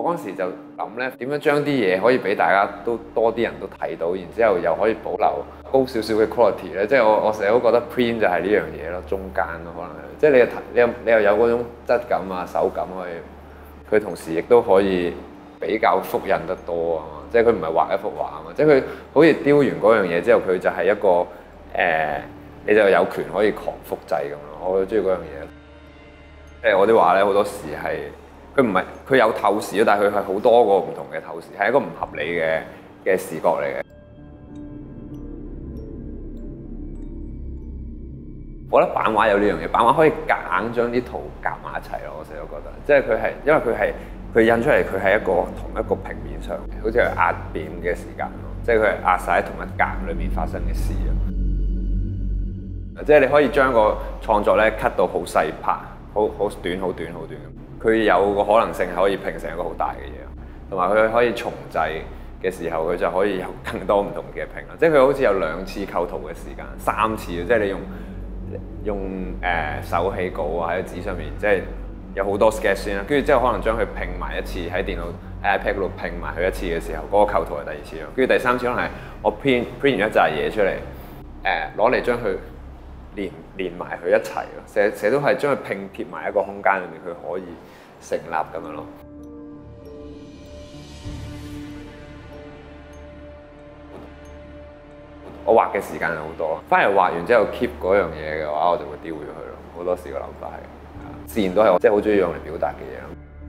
我嗰陣時就諗咧，點樣將啲嘢可以俾大家都多啲人都睇到，然之後又可以保留高少少嘅 quality 咧。即係我成日都覺得 print 就係呢樣嘢咯，中間咯，可能係即係你又有嗰種質感啊、手感佢同時亦都可以比較複印得多啊嘛。即係佢唔係畫一幅畫啊嘛，即係佢好似雕完嗰樣嘢之後，佢就係一個你就有權可以狂複製咁咯。我好中意嗰樣嘢。即係我啲畫咧，好多時係佢唔係佢有透視，但係佢係好多個唔同嘅透視，係一個唔合理嘅視覺嚟嘅。我覺得版畫有呢樣嘢，版畫可以夾硬將啲圖夾埋一齊咯。我成日都覺得，即係佢係因為佢印出嚟，佢係一個同一個平面上嘅，好似係壓扁嘅時間咯，即係佢係壓晒喺同一格裏面發生嘅事啊。即係你可以將個創作咧 cut 到好細 part，好短好短好短咁。佢有個可能性係可以拼成一個好大嘅嘢，同埋佢可以重製嘅時候，佢就可以有更多唔同嘅拼啦。即係佢好似有2次構圖嘅時間，3次，即係你用手起稿啊喺紙上面，即係有好多 sketch 先啦，跟住之後可能將佢拼埋一次喺電腦 iPad 嗰度拼埋佢一次嘅時候，嗰個構圖係第2次咯。跟住第3次可能係我 print 完一紮嘢出嚟，攞嚟將佢連埋佢一齊咯，成日都係將佢拼貼埋一個空間裏面，佢可以成立咁樣咯。我畫嘅時間係好多，翻嚟畫完之後 keep 嗰樣嘢嘅話，我就會丟咗佢咯。好多時個諗法係，自然都係我即係好中意用嚟表達嘅嘢咯。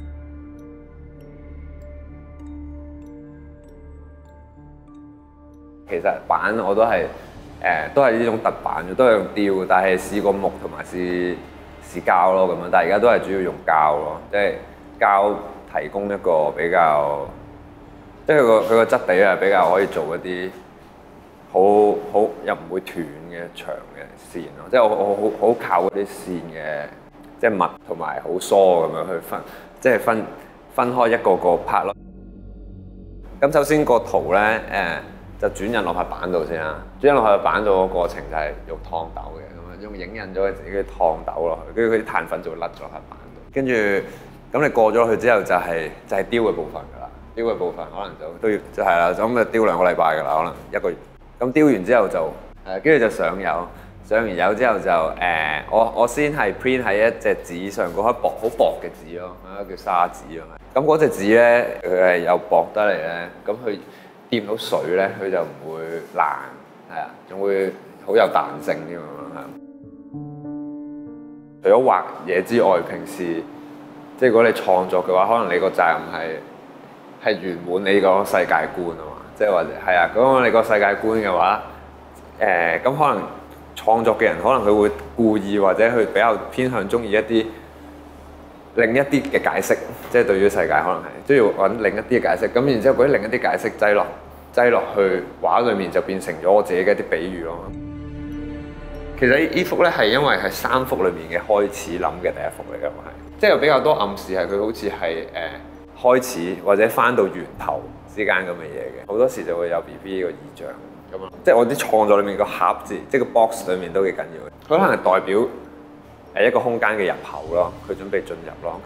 其實版我都係呢種特版嘅，都係用雕，但係試過木同埋試膠咯咁樣。但係而家都係主要用膠咯，即係膠提供一個比較，即係佢個質地係比較可以做一啲好又唔會斷嘅長嘅線咯。即係我好靠嗰啲線嘅，即係密同埋好疏咁樣去即係分開一個個 part 咯。咁首先個圖咧就轉印落塊板度先啦。轉印落塊板度個過程就係用燙斗嘅，咁樣用影印咗自己嘅燙斗落去，跟住佢啲碳粉就會甩咗塊板度。跟住咁你過咗去之後就係雕嘅部分㗎啦。雕嘅部分可能都要就係啦，咁就雕2個禮拜㗎啦，可能1個月。咁雕完之後就跟住就上油，上完油之後就我先係 print 喺一隻紙上嗰塊好薄嘅紙咯，叫砂紙啊。咁嗰隻紙咧佢係有薄得嚟咧，咁佢掂到水咧，佢就唔會爛，係啊，仲會好有彈性添啊，係。除咗畫嘢之外，平時即係如果你創作嘅話，可能你個責任係圓滿你個世界觀啊嘛，即係或者係啊，咁你個世界觀嘅話，咁可能創作嘅人可能佢會故意或者佢比較偏向中意一啲另一啲嘅解釋，即係對於世界可能係都要揾另一啲嘅解釋，咁然之後嗰啲另一啲解釋擠落去畫裏面就變成咗我自己嘅一啲比喻咯。其實呢幅咧係因為係3幅裏面嘅開始諗嘅第一幅嚟嘅，係即係比較多暗示係佢好似係開始或者翻到源頭之間咁嘅嘢嘅，好多時就會有 BB 呢個意象咁咯。即係我啲創作裏面個盒字，即係個 box 裏面都幾緊要嘅。佢可能係代表一個空間嘅入口咯，佢準備進入咯。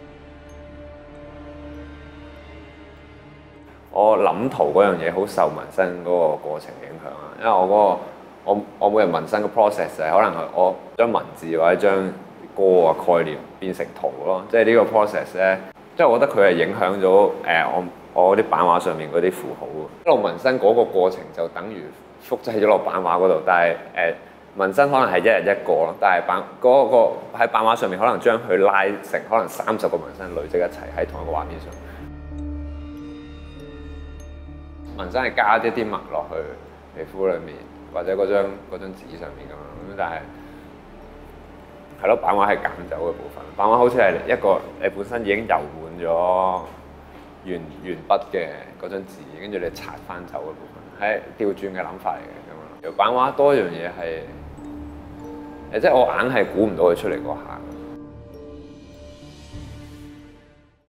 我諗圖嗰樣嘢好受紋身嗰個過程影響啊，因為我每日紋身嘅 process 係可能我將文字或者將歌啊概念變成圖咯，即係呢個 process 咧，即係我覺得佢係影響咗我啲版畫上面嗰啲符號嘅。一路紋身嗰個過程就等於複製咗落版畫嗰度，但係紋身可能係一日一個咯，但係喺版畫上面可能將佢拉成可能30個紋身累積一齊喺同一個畫面上。紋身係加一啲墨落去皮膚裏面，或者嗰張紙上面咁樣，但係係咯，版畫係減走嘅部分。版畫好似係一個你本身已經油滿咗鉛筆嘅嗰張紙，跟住你擦翻走嘅部分，係調轉嘅諗法嚟嘅咁樣。版畫多一樣嘢係即係我硬係估唔到佢出嚟嗰下。